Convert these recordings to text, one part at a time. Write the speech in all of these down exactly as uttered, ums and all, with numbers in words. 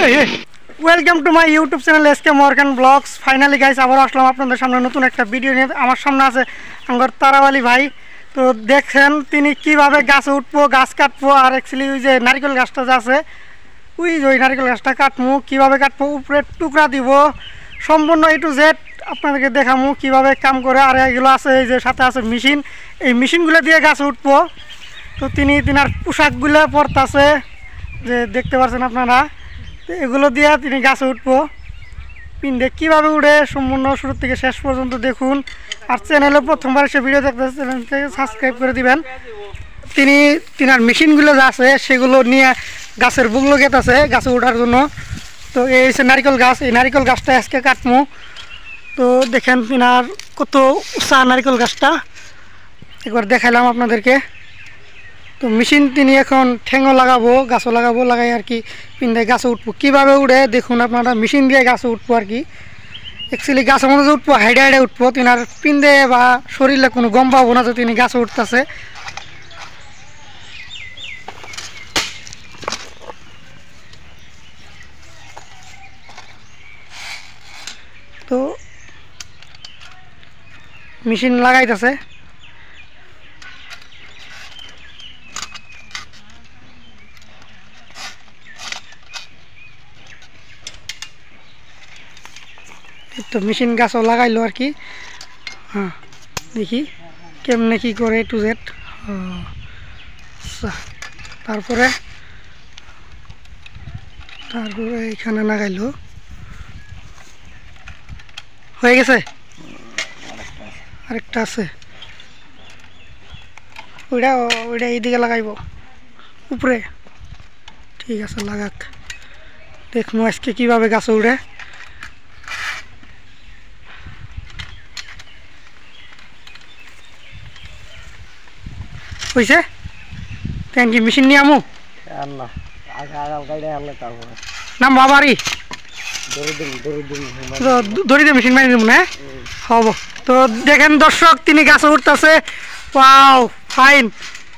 Welcome to my YouTube channel S K Morgan blogs. Finally guys আবার আসলাম আপনাদের সামনে নতুন একটা ভিডিও নিয়ে। আমার সামনে আছে আমার তারাওয়ালি ভাই। তো দেখছেন তিনি কিভাবে গাছে উঠবো, গাছ কাটবো, আর অ্যাকচুয়ালি ওই যে নারকেল গাছটা যে আছে ওই যে ওই নারকেল গাছটা কাটবো, কীভাবে কাটবো, উপরে টুকরা দিব, সম্পূর্ণ এ টু জেড আপনাদেরকে দেখাবো কীভাবে কাম করে। আর এগুলো আছে এই যে সাথে আছে মেশিন, এই মেশিনগুলো দিয়ে গাছে উঠবো। তো তিনি তিনার পোশাকগুলো পরতাছে যে দেখতে পাচ্ছেন আপনারা, এগুলো দিয়ে তিনি গাছে উঠবো। পিন্ডে কীভাবে উঠে সম্পূর্ণ শুরু থেকে শেষ পর্যন্ত দেখুন। আর চ্যানেলে প্রথমবার সে ভিডিও দেখতে চ্যানেলটাকে সাবস্ক্রাইব করে দিবেন। তিনি তিনার মেশিনগুলো যা আছে সেগুলো নিয়ে গাছের বুগলো গেত আছে গাছে ওঠার জন্য। তো এই হচ্ছে নারিকেল গাছ, এই নারিকেল গাছটা আজকে কাটমু। তো দেখেন তিনার কত উঁচা নারিকেল গাছটা, একবার দেখাইলাম আপনাদেরকে। তো মেশিন তিনি এখন ঠেঙও লাগাবো, গাছও লাগাবো, লাগাই আর কি পিন্ডে গাছে উঠবো। কীভাবে উঠে দেখুন আপনারা, মেশিন দিয়ে গাছে উঠবো আর কি। অ্যাকচুয়ালি গাছের মধ্যে উঠবো, হাইডে হাইডে উঠবো, তিনার পিন্ডে বা শরীরে কোনো গম পাবো না যে তিনি গাছে উঠতেছে। তো মেশিন লাগাইতেছে, তো মেশিন গাছও লাগাইলো আর কি। হ্যাঁ দেখি কেমনে কি করে টু জেড। আচ্ছা, তারপরে তারপরে এখানে লাগাইলো, হয়ে গেছে। আরেকটা আছে, ওইটা ওইটা এইদিকে লাগাইব উপরে। ঠিক আছে, লাগাক, দেখুন আজকে কীভাবে গাছে উড়ে। হয়েছে তেন কি মেশিন নিয়ে আমু নাম বাবারি দড়ি দিয়ে মেশিন মারি দিব না হব। তো দেখেন দর্শক, তিনি গাছে উঠতেছে। ওয়াও ফাইন,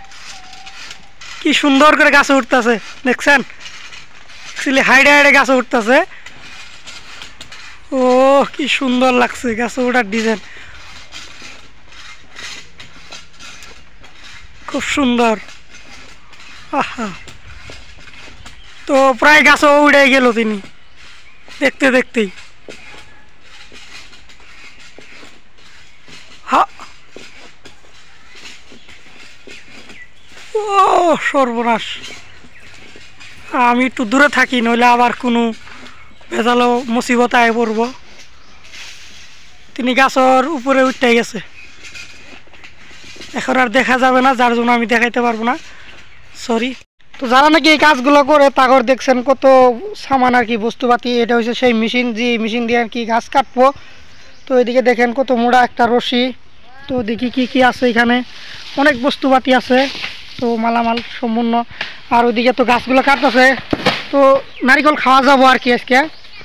কি সুন্দর করে গাছে উঠতেছে দেখছেন। অ্যাকচুয়ালি হাইডে হাইডে গাছে উঠতেছে। ও কি সুন্দর লাগছে গাছে ওঠার ডিজাইন, খুব সুন্দর। আহা, তো প্রায় গাছও উড়ে গেল তিনি দেখতে দেখতেই। হা ও সর্বনাশ, আমি একটু দূরে থাকি, নইলে আবার কোনো ভেজালো মুসিবত আয় পড়ব। তিনি গাছের উপরে উঠতে গেছে, এখন আর দেখা যাবে না, যার জন্য আমি দেখাইতে পারবো না, সরি। তো যারা নাকি এই কাজগুলো করে তাগর দেখছেন কত সামান আর কি বস্তুপাতি। এটা হচ্ছে সেই মেশিন, যে মেশিন দিয়ে আর কি গাছ কাটবো। তো এদিকে দেখেন কত মোড়া একটা রশি। তো দেখি কি কি আছে, এখানে অনেক বস্তুপাতি আছে, তো মালামাল সম্পূর্ণ। আর ওইদিকে তো গাছগুলো কাটতেছে, তো নারিকেল খাওয়া যাবো আর কি আজকে।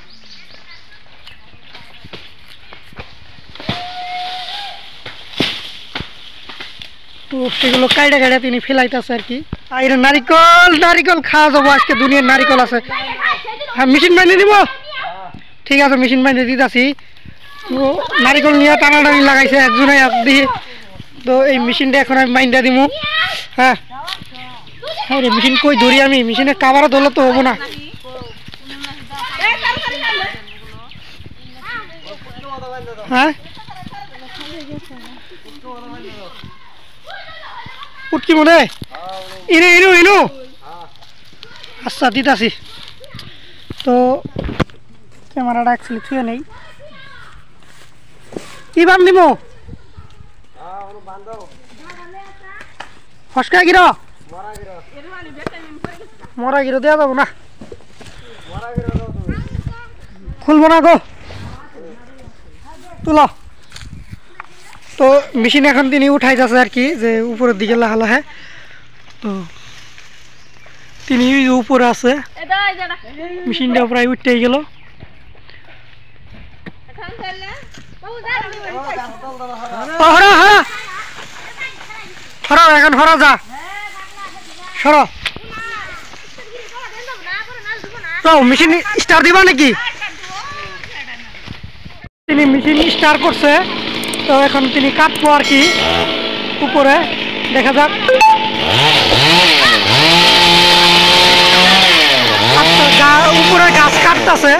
তো সেগুলো কাইডা কাইডা তিনি ফেলাইতেছে আর কি। আর নারিকল নারিকল খাওয়া যাবো আজকে, দুনিয়ার নারিকল আছে। হ্যাঁ মেশিন বাইনে দিব, ঠিক আছে মেশিন বাইনে দিতেছি। তো নারিকল নিয়ে টানাটানি লাগাইছে একজনে দিয়ে। তো এই মেশিনটা এখন আমি বাইন্দা দিব। হ্যাঁ হ্যাঁ রে, মেশিন কই ধরি আমি, মেশিনের কাভারও ধরলে তো হবো না। হ্যাঁ উঠকি মনে ইনু ইনু ইনু আচ্ছা দিতাছি। তো ক্যামেরাটা অ্যাকচুয়ালি ছুঁয়ে নেই, কি বান দিব ফসকা গির মরা গিরো দেওয়া যাবো না, খুলবো না গো, তুলো। তো মেশিন এখন তিনি উঠাই যাচ্ছে আর কি, যে উপরের দিকে লাহা লাহে। তো তিনি উপরে আছে, মেশিনটা প্রায় উঠতেই গেল। এখন হরা যা সর তো মেশিন স্টার দিবা নাকি? তিনি মেশিন স্টার করছে, তো এখন তিনি কাটবো আর কি উপরে, দেখা যাক। উপরে গাছ কাটতেছে।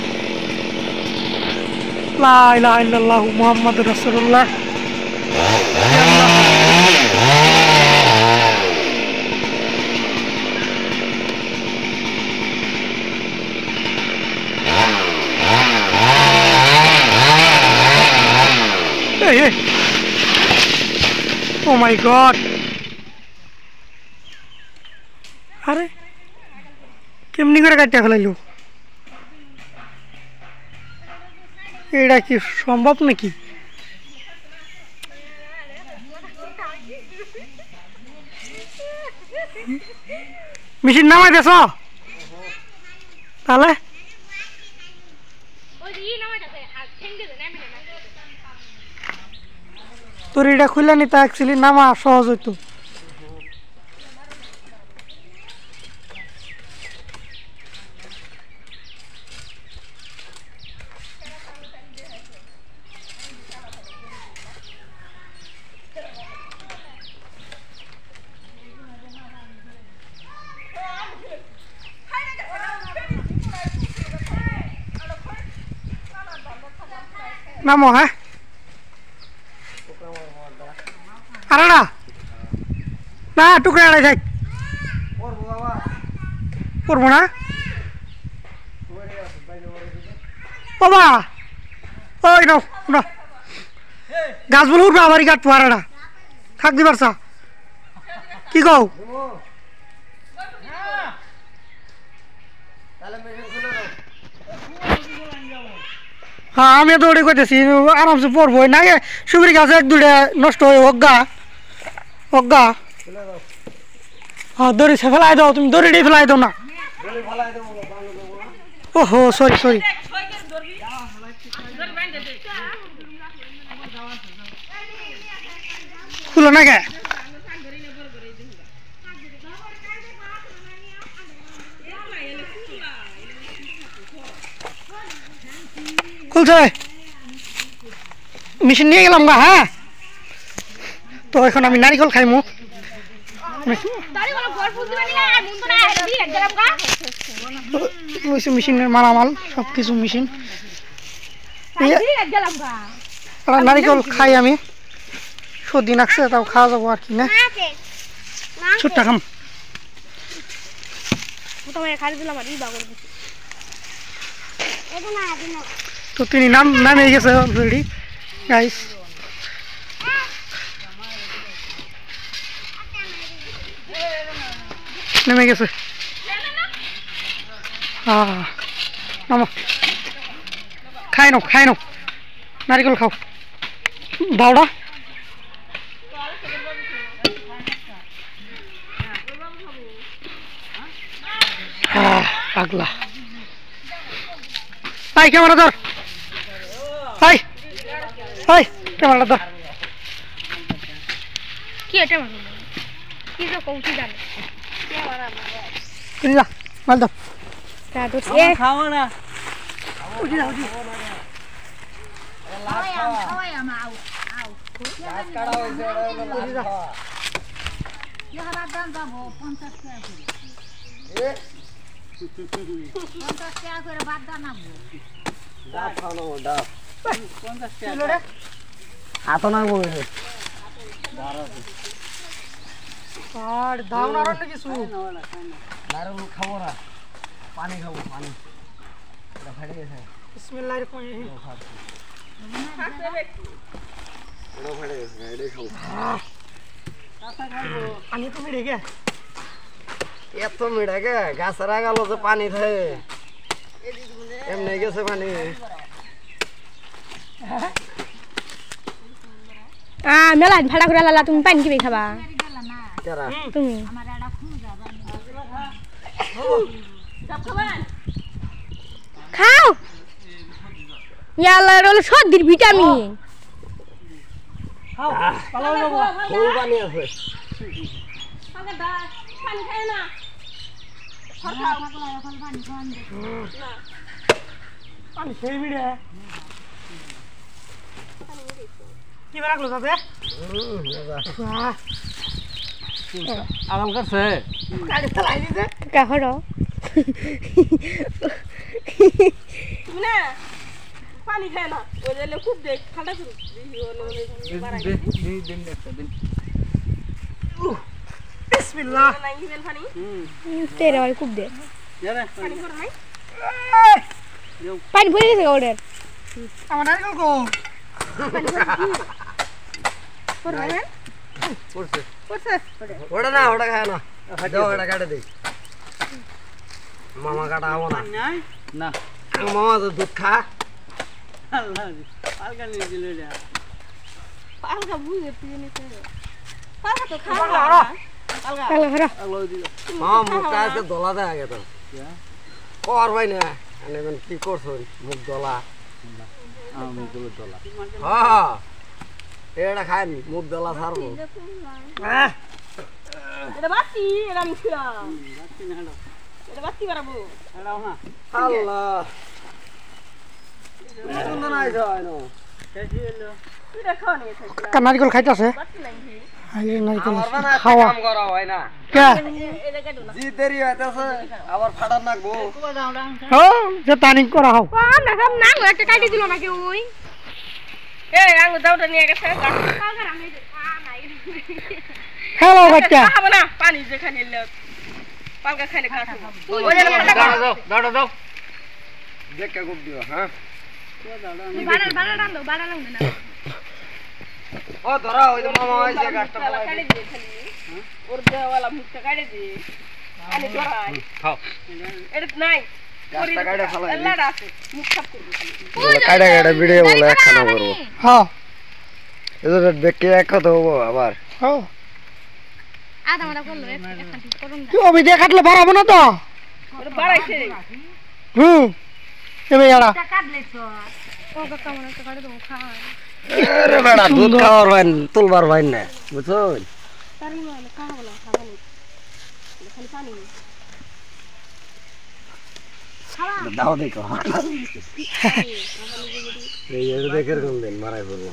লা ইলাহা ইল্লাল্লাহু মুহাম্মাদুর রাসূলুল্লাহ। Oh my god! আরে কেমনি করে কাটতে ফেলাইলো? এটা কি সম্ভব নাকি? মেশিন নামাই দেছ তাহলে? তোর এটা খুলে নিতে অ্যাকচুয়ালি নামা সহজ হইতো। নামো হ্যাঁ, আরে না না টুকরা আড়াই থাক, করবো না বাবা। ওই নাও না, গাছ বলে উঠবো আবারই কাটবো। আর না থাক দিবার চা কি কও? হ্যাঁ আমি তো ওটাই করতেছি, আরামসে পড়বো না। সুপারি গাছ এক দুটা নষ্ট হয়ে অজ্ঞা অজ্ঞা। হ্যাঁ দড়ি ফেলাই দাও, তুমি দড়িটাই ফেলাই দাও না। ওহো সরি সরি। খুলো না কে? খুলছে মেশিন নিয়ে গেলাম গা। হ্যাঁ তো এখন আমি নারিকল খাইমু। মেশিনের মালামাল সব কিছু মেশিন। নারিকল খাই আমি, সর্দি নাকছে তাও খাওয়া যাবো আর কি না। ছোট্ট খাম তো তিনি নাম নামে গেছে অলরেডি গাইস। নেমে গেছে। হ্যাঁ নামো, খাই নাও খাই নাও, নারিকল খাও দাওড়া। হ্যাঁ পাগলা। হাই ক্যামেরা ধর, হাই হাই ক্যামেরা ধর। কি এটা কি তো কৌটি জানে তুই যা মাল দাও। তা তো এ খাও না, উঠি না উঠি। খাওয়াই আম খাওয়াই আম আও আও গাছ কাটা হইছে, এটা হলো লাল খাওয়া। ইহার দাম দাও পঞ্চাশ টাকা করে। এ পঞ্চাশ টাকা করে বাদ দাও না। ডাব খাও না, ডাব পঞ্চাশ টাকা রে। হাত না বলে আর দাও না রান্না কিছু। নারকেল খাবো না, পানি খাবো পানি। এটা ফাটে গেছে। বিসমিল্লাহির রহমানির রহিম। এটা ফাটে গেছে, এটা খাবো। কাঁচা খাবো। পানি তো মিলে গে। এত মিলে গে, গাছের আগালো যে পানি থাকে। এমনি গেছে পানি। আ মেলা ভাড়া করে লালা তুমি পানি কিবে খাবা? কেরা তুমি আমার এডা খুঁজা বানি খাও। ইয়ালা রল সর্দির ভিটামিন খাও। পালাও যাবো, ফুল পানি আছে। আগে দা পানি খায় না। পানি সেই বিড়ে কি রাখলো তাতে আরাম করছে গাড়ি চালাই দিতে কাহড় না পানি খায় না ওই জন্য খুব দেখ ঠান্ডা শুরু দিন একটা দিন বিসমিল্লাহ না ইভেন পানি তেরে ভাই খুব দে পানি করে নাই পানি ভরে গেছে ওদের আমার নারকেল কো করে নাই পড়ছে করছে ওটা না ওটা খায় না দাও ওটা কাটে দেই মামা কাটা হবো না না মামা তো দুধ খা আল্লাহ আলগা নিয়ে দিল রে পালকা বুঝে পিয়ে নিতে পালকা তো খাওয়া পালকা পালা ভরা আল্লাহ দিল মামা মুখটা আছে দলা দেয় আগে তো কর ভাই না এখন কি করছো মুখ দলা মুখ দলা হ্যাঁ এটা খায় মুখ দলা ছাড়বো এটা বাতি এটা মিছিলা এটা বাতি বাড়াবো আল্লাহ সুন্দর নাই যায় না এটা খাওয়া নিয়ে থাকছে নারকেল খাইতেছে বাতি নাই নারকেল আমার বানা খাওয়া কাম করা হয় না কে এটা কাটো না জি দেরি হইতাছে আবার ফাটার নাকবো ও যে তানিং করা হোক না সব না একটা কাটি দিল নাকি ওই এই আঙ্গু দাওটা নিয়ে গেছে পালকা আমি হ্যালো বাচ্চা খাবো না পানি যেখানে এলো পালকা খাইলে খাবো দাঁড়া দাও দাঁড়া দাও দেখে গুপ দিও হ্যাঁ বাড়া বাড়া রান দাও বাড়া লাগ না ও ধরা ওই তো মামা আইছে গাছটা ফলাই কাটে দিয়ে খালি ওর দেওয়ালা মুখটা কাটে দিয়ে আনি ধরাই খাও এটা নাই গাছটা কাটে ফলাই লাড়া আছে মুখ সাফ করবে কাটে কাটে ভিডিও বলে একখানা করবো হ্যাঁ এদের দেখে এক কথা হবো আবার হ্যাঁ আধা মারা করলো একটা ঠিক করুন কি অবি দিয়ে কাটলে বাড়াবো না তো ওটা বাড়াইছে হুম এবে এরা কাটলে তো ও কাকা মনে একটা কাটে দেবো খা আরে বেড়া দুধ খাওয়ার ভাই তুলবার ভাই না বুঝছো তার মানে খাবো না খাবো না খালি পানি দাও দেখো এই এটা দেখে কোন দিন মারাই পড়বো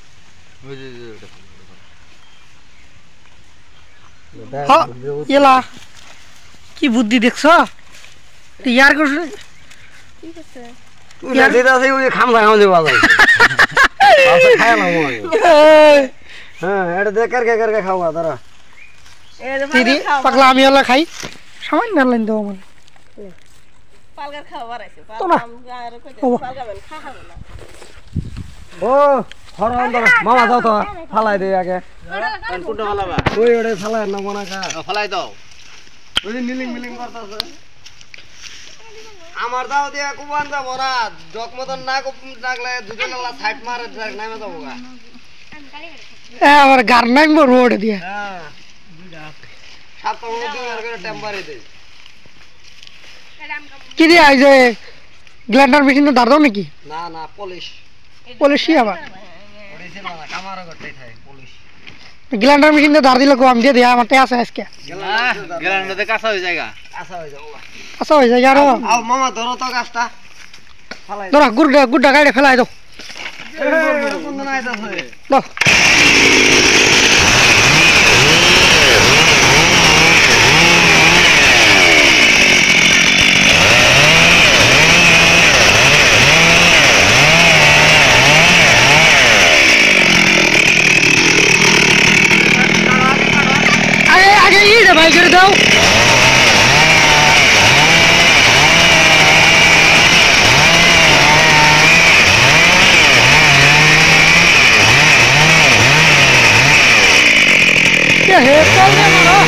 হ্যাঁ এলা কি বুদ্ধি দেখছো ইয়ার করছ ঠিক আছে তুই না দিদা সেই ওই খামসা খামসা বাজাই পাশে খায় না মই হ্যাঁ এটা দেখ করকে করকে খাওয়া দাঁড়া এই যে দিদি পাগলা আমি এলা খাই সামান্য লাইন দাও মানে পালকার খাওয়া বাড়াইছে তো না। আর কইতে ও। পালকা বেন খা খাবো না ও হরন ধর মামা যাও তো ফালাই দে আগে কোনটা ফালাবা ওই ওটা ফালাই না মনে কা ফালাই দাও ওই যে নিলিং মিলিং করতেছে আমার দাও দিয়া কুবান যাব না জক মতন না কুপ লাগলে দুজন আল্লাহ সাইড মারে ড্রাগ নামে যাবো গা এ আমার গার নাইবো রোড দিয়া হ্যাঁ সাত মতো দিন আর করে টেম্পারে দে কি দিয়া এই যে গ্ল্যান্ডার মেশিনে দাঁড় দাও নাকি না না পুলিশ পুলিশই আবার পুলিশ না কামার করতে থাকে পুলিশ গ্ল্যান্ডার মেশিনে দাঁড় দিলে কো আমি দিয়ে দিয়া আমার আছে আজকে গেলান্ডাতে কাঁচা হয়ে জায়গা আশা হয়ে যাবো আচ্ছা হয়ে যায় আর আও মামা ধরো তো গাছটা ফালাই ধরো গুড়টা গুড়টা গাড়ি ফেলাই দাও কোন দিন আইতাছে দাও আগে আগে ই রে ভাই করে দাও কে হে চল রে মারো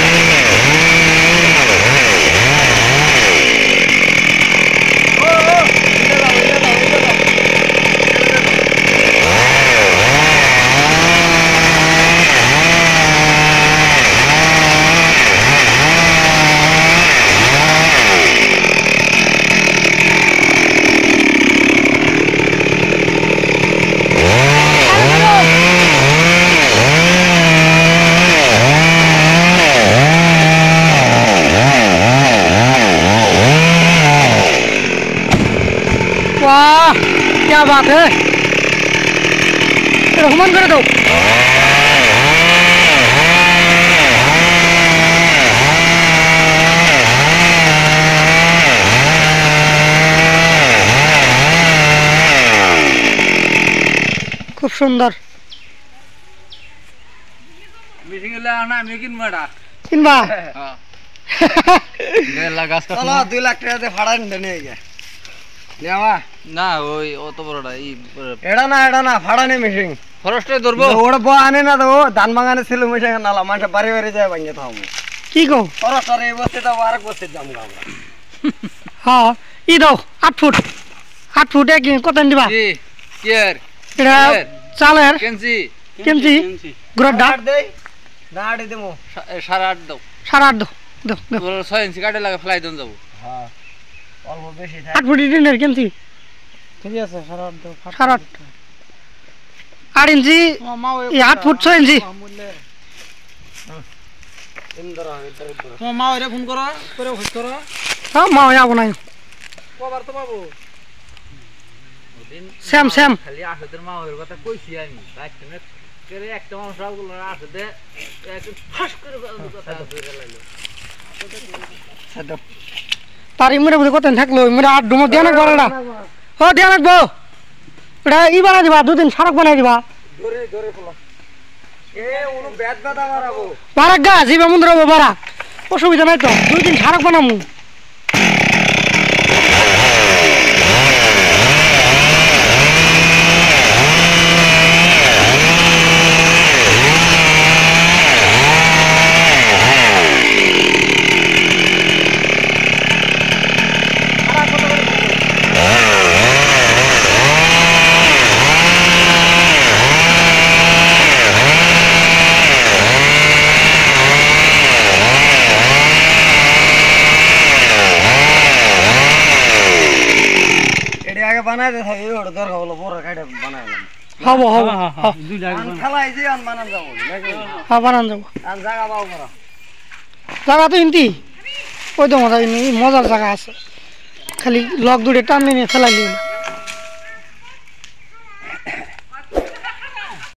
क्या बात है হুমান করে দাও খুব সুন্দর মিটিং এলে না আমি কিনবো এটা কিনবা হ্যাঁ গেলা গাছ কাটা চলো দুই লাখ টাকা দিয়ে ভাড়া নিতে নিয়ে গে নেওয়া না ওই অত বড়টা এই এটা না এটা না ভাড়া নেই মিশিং ফরেস্টে ধরবো ওটা বউ আনে না তো ধান বাগানে ছিল মিশিং নালা মানুষ বাড়ি বাড়ি যায় ভাঙিয়ে তো আমি কি গো খরচ এই বসতে যাবো আরেক বসতে যাবো আমরা হ্যাঁ ই দাও আট ফুট আট ফুটে কি কত দিবা কি কেয়ার এটা চালের কেনছি কেমছি গ্রডা ডাট দেই ডাট দেবো সাড়ে আট দাও সাড়ে আট দাও দাও দাও তোর ছয় ইঞ্চি কাটে লাগে ফ্লাই দন যাবো হ্যাঁ অল্প বেশি থাকে আট ফুট দিনের কেমছি ঠিক আছে সাড়ে আট দাও সাড়ে আট আট ইঞ্চি এই আট ফুট ছয় ইঞ্চি ইন্দর ইন্দর তোমার মা ওরে ফোন করো করে খোঁজ করো হ্যাঁ মা যাবো না কবার তো পাবো শ্যাম শ্যাম খালি আসদের মা ওর কথা কইছি আমি রাখতে না করে একটা মানুষ সবগুলো আসতে একটু ফাঁস করে কথা ধরে লাইলো সাদা তার ইমরে বুঝে কত থাকলো ইমরে আট ডুমো দিয়ে রাখবো এটা ও দিয়ে রাখবো এটা ই বানাই দিবা দুদিন সড়ক বানাই দিবা ধরে ধরে ফলো এ উনো ব্যাট বাদা মারাবো বারাক গা জিবা মন্দির হবো বারাক অসুবিধা নাই তো দুই দিন সড়ক বানামু বানাই দে থাকে ওটা দরকার হলো বড় কাটে বানাইলাম হবো হবো আন খেলাই যে আন বানান যাবো নাকি হ্যাঁ বানান যাবো আন জায়গা পাও করা জায়গা তো ইন্তি ওই তো মজা মজার জায়গা আছে খালি লক দূরে টান নিয়ে ফেলাই নিয়ে